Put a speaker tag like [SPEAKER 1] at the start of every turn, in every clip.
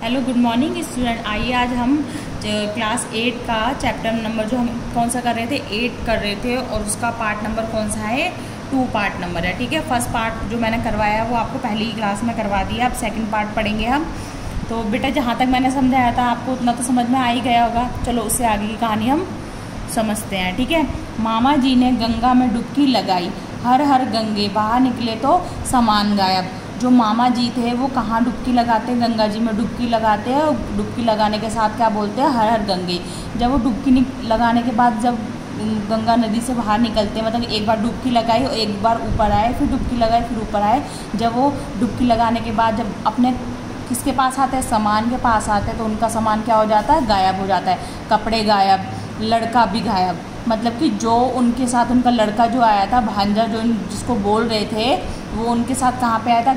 [SPEAKER 1] Hello good morning student. आइए आज हम क्लास 8 का चैप्टर नंबर जो हम कौन सा कर रहे थे 8 कर रहे थे और उसका पार्ट नंबर कौन सा है 2 पार्ट नंबर है। ठीक है, फर्स्ट पार्ट जो मैंने करवाया वो आपको पहली ही क्लास में करवा दिया। अब सेकंड पार्ट पढ़ेंगे हम। तो बेटा जहाँ तक मैंने समझाया था आपको उतना तो समझ में आ ही गया होगा। चलो उससे आगे की कहानी हम समझते हैं। ठीक है, मामा जी ने गंगा में डुबकी लगाई, हर हर गंगे बाहर निकले तो सामान गायब। जो मामा जी थे वो कहाँ डुबकी लगाते हैं, गंगा जी में डुबकी लगाते हैं। और डुबकी लगाने के साथ क्या बोलते हैं, हर हर गंगे। जब वो डुबकी लगाने के बाद जब गंगा नदी से बाहर निकलते हैं, मतलब एक बार डुबकी लगाई और एक बार ऊपर आए, फिर डुबकी लगाई फिर ऊपर आए। जब वो डुबकी लगाने के बाद जब अपने किसके पास आते हैं, सामान के पास आते हैं, तो उनका सामान क्या हो जाता है, गायब हो जाता है। कपड़े गायब, लड़का भी गायब। मतलब कि जो उनके साथ उनका लड़का जो आया था, भांजा जो जिसको बोल रहे थे, वो उनके साथ कहाँ पे आया था,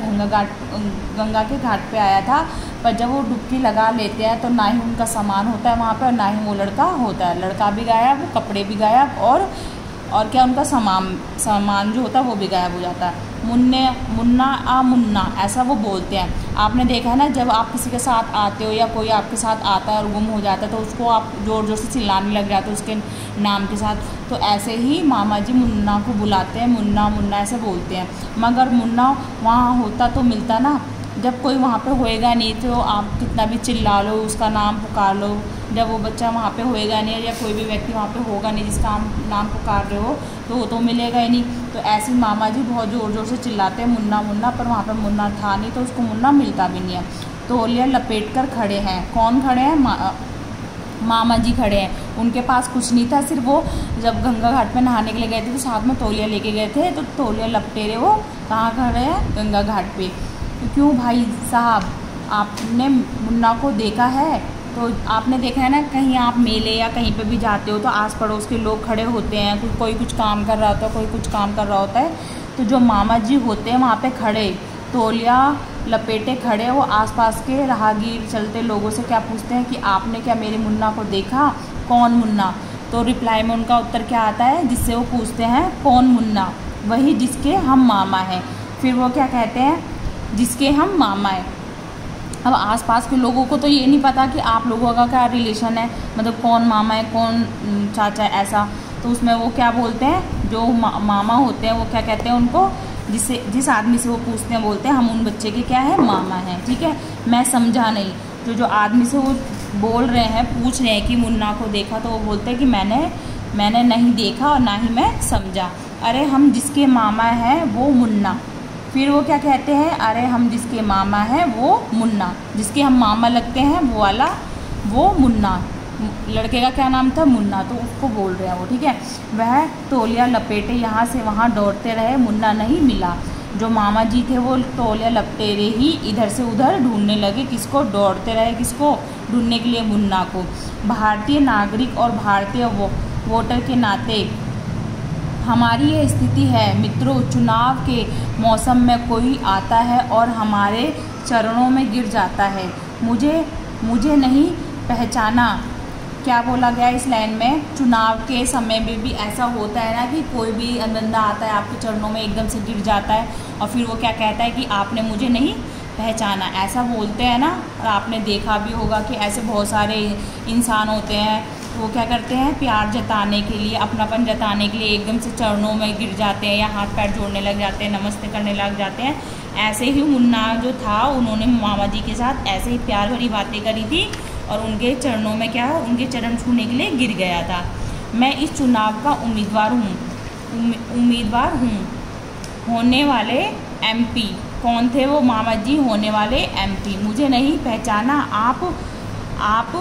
[SPEAKER 1] गंगा के घाट पे आया था। पर जब वो डुबकी लगा लेते हैं तो ना ही उनका सामान होता है वहाँ पे और ना ही वो लड़का होता है। लड़का भी गायब, कपड़े भी गायब और क्या उनका सामान जो होता है वो भी गायब हो जाता है। मुन्ना आ मुन्ना ऐसा वो बोलते हैं। आपने देखा है ना, जब आप किसी के साथ आते हो या कोई आपके साथ आता है और गुम हो जाता है तो उसको आप ज़ोर ज़ोर से चिल्लाने लग जाते हो उसके नाम के साथ। तो ऐसे ही मामा जी मुन्ना को बुलाते हैं, मुन्ना मुन्ना ऐसे बोलते हैं। मगर मुन्ना वहाँ होता तो मिलता ना, जब कोई वहाँ पे होएगा नहीं तो आप कितना भी चिल्ला लो, उसका नाम पुकार लो, जब वो बच्चा वहाँ पे होएगा नहीं या कोई भी व्यक्ति वहाँ पे होगा नहीं जिसका नाम पुकार रहे हो तो वो तो मिलेगा ही नहीं। तो ऐसे मामा जी बहुत ज़ोर ज़ोर से चिल्लाते हैं मुन्ना मुन्ना, पर वहाँ पे मुन्ना था नहीं तो उसको मुन्ना मिलता भी नहीं है। तौलिया लपेट कर खड़े हैं। कौन खड़े हैं, मामा जी खड़े हैं। उनके पास कुछ नहीं था, सिर्फ वो जब गंगा घाट पे नहाने के लिए गए थे तो साथ में तौलिया लेके गए थे। तो तौलिया लपटे रहे, वो कहाँ खड़े हैं, गंगा घाट पे। तो क्यों भाई साहब, आपने मुन्ना को देखा है? तो आपने देखा है ना, कहीं आप मेले या कहीं पे भी जाते हो तो आस पड़ोस के लोग खड़े होते हैं, कोई कुछ काम कर रहा होता है, कोई कुछ काम कर रहा होता है। तो जो मामा जी होते हैं वहाँ पे खड़े, तौलिया लपेटे खड़े, वो आसपास के राहगीर चलते लोगों से क्या पूछते हैं कि आपने क्या मेरे मुन्ना को देखा? कौन मुन्ना? तो रिप्लाई में उनका उत्तर क्या आता है, जिससे वो पूछते हैं कौन मुन्ना? वही जिसके हम मामा हैं। फिर वो क्या कहते हैं, जिसके हम मामा हैं। अब आसपास के लोगों को तो ये नहीं पता कि आप लोगों का क्या रिलेशन है, मतलब कौन मामा है कौन चाचा है ऐसा। तो उसमें वो क्या बोलते हैं, जो मामा होते हैं वो क्या कहते हैं उनको, जिस आदमी से वो पूछते हैं बोलते हैं हम उन बच्चे के क्या है, मामा हैं। ठीक है, मैं समझा नहीं। जो आदमी से वो बोल रहे हैं, पूछ रहे हैं कि मुन्ना को देखा, तो वो बोलते हैं कि मैंने नहीं देखा और ना ही मैं समझा। अरे हम जिसके मामा हैं वो मुन्ना। फिर वो क्या कहते हैं, अरे हम जिसके मामा हैं वो मुन्ना, जिसके हम मामा लगते हैं वो वाला वो मुन्ना। लड़के का क्या नाम था, मुन्ना, तो उसको बोल रहे हैं वो। ठीक है, वह तौलिया लपेटे यहाँ से वहाँ दौड़ते रहे, मुन्ना नहीं मिला। जो मामा जी थे वो तौलिया लपेटे रहे ही इधर से उधर ढूंढने लगे। किसको दौड़ते रहे, किसको ढूंढने के लिए, मुन्ना को। भारतीय नागरिक और भारतीय वोटर के नाते हमारी ये स्थिति है मित्रों, चुनाव के मौसम में कोई आता है और हमारे चरणों में गिर जाता है। मुझे नहीं पहचाना। क्या बोला गया इस लाइन में, चुनाव के समय में भी ऐसा होता है ना कि कोई भी बंदा आता है आपके चरणों में एकदम से गिर जाता है और फिर वो क्या कहता है कि आपने मुझे नहीं पहचाना, ऐसा बोलते हैं ना। और आपने देखा भी होगा कि ऐसे बहुत सारे इंसान होते हैं, वो क्या करते हैं, प्यार जताने के लिए, अपनापन जताने के लिए एकदम से चरणों में गिर जाते हैं या हाथ पैर जोड़ने लग जाते हैं, नमस्ते करने लग जाते हैं। ऐसे ही मुन्ना जो था, उन्होंने मामा जी के साथ ऐसे ही प्यार भरी बातें करी थी और उनके चरणों में क्या है, उनके चरण छूने के लिए गिर गया था। मैं इस चुनाव का उम्मीदवार हूँ। होने वाले MP। कौन थे वो, मामा जी होने वाले MP। मुझे नहीं पहचाना। आप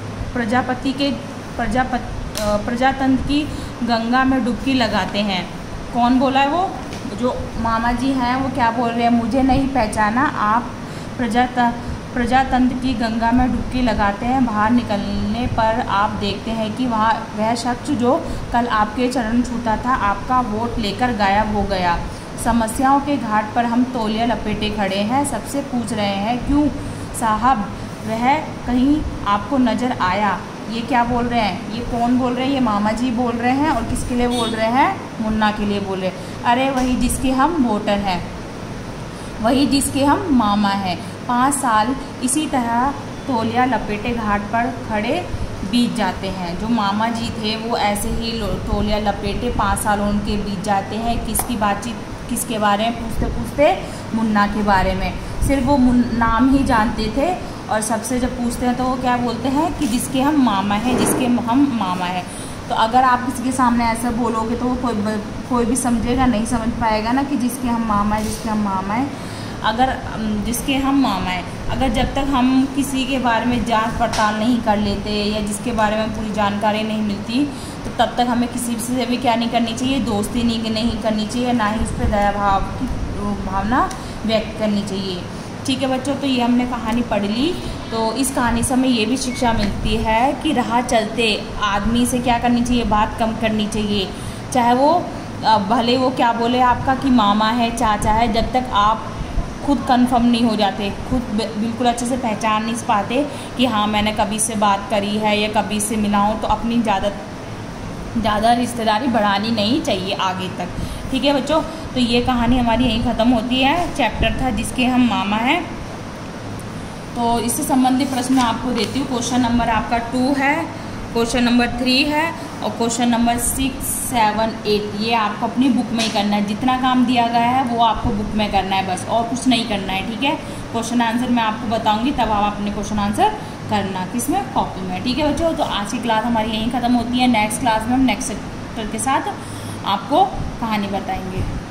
[SPEAKER 1] प्रजातंत्र की गंगा में डुबकी लगाते हैं। कौन बोला है वो, जो मामा जी हैं वो क्या बोल रहे हैं, मुझे नहीं पहचाना। आप प्रजातंत्र की गंगा में डुबकी लगाते हैं। बाहर निकलने पर आप देखते हैं कि वह शख्स जो कल आपके चरण छूता था आपका वोट लेकर गायब हो गया। समस्याओं के घाट पर हम तौलिया लपेटे खड़े हैं, सबसे पूछ रहे हैं क्यों साहब, वह कहीं आपको नज़र आया? ये क्या बोल रहे हैं, ये कौन बोल रहे हैं, ये मामा जी बोल रहे हैं। और किसके लिए बोल रहे हैं, मुन्ना के लिए बोल रहे हैं। अरे वही जिसके हम वोटर हैं, वही जिसके हम मामा हैं। 5 साल इसी तरह तौलिया लपेटे घाट पर खड़े बीत जाते हैं। जो मामा जी थे वो ऐसे ही तौलिया लपेटे 5 साल उनके बीत जाते हैं। किसकी बातचीत, किसके बारे में पूछते पूछते? मुन्ना के बारे में। सिर्फ वो नाम ही जानते थे, और सबसे जब पूछते हैं तो वो क्या बोलते हैं कि जिसके हम मामा हैं, जिसके हम मामा हैं। तो अगर आप किसी के सामने ऐसा बोलोगे तो वो कोई भी समझेगा नहीं, समझ पाएगा ना कि जिसके हम मामा हैं, जिसके हम मामा हैं। अगर जिसके हम मामा हैं, अगर जब तक हम किसी के बारे में जांच पड़ताल नहीं कर लेते या जिसके बारे में पूरी जानकारी नहीं मिलती, तो तब तक हमें किसी से भी क्या नहीं करनी चाहिए? दोस्ती नहीं करनी चाहिए, ना ही उस पर दया भाव की भावना व्यक्त करनी चाहिए। ठीक है बच्चों, तो ये हमने कहानी पढ़ ली। तो इस कहानी से हमें ये भी शिक्षा मिलती है कि राह चलते आदमी से क्या करनी चाहिए? बात कम करनी चाहिए। चाहे वो भले वो क्या बोले आपका कि मामा है, चाचा है, जब तक आप खुद कंफर्म नहीं हो जाते, खुद बिल्कुल अच्छे से पहचान नहीं पाते कि हाँ मैंने कभी से बात करी है या कभी से मिला हूँ, तो अपनी ज़्यादा रिश्तेदारी बढ़ानी नहीं चाहिए आगे तक। ठीक है बच्चों, तो ये कहानी हमारी यहीं ख़त्म होती है। चैप्टर था जिसके हम मामा हैं। तो इससे संबंधित प्रश्न मैं आपको देती हूँ। क्वेश्चन नंबर आपका 2 है, क्वेश्चन नंबर 3 है और क्वेश्चन नंबर 6, 7, 8 ये आपको अपनी बुक में ही करना है। जितना काम दिया गया है वो आपको बुक में करना है बस, और कुछ नहीं करना है। ठीक है, क्वेश्चन आंसर मैं आपको बताऊंगी, तब आप अपने क्वेश्चन आंसर करना किसमें? कॉपी में। ठीक है बच्चों, तो आज की क्लास हमारी यहीं ख़त्म होती है। नेक्स्ट क्लास में हम नेक्स्ट चैप्टर के साथ आपको कहानी बताएंगे।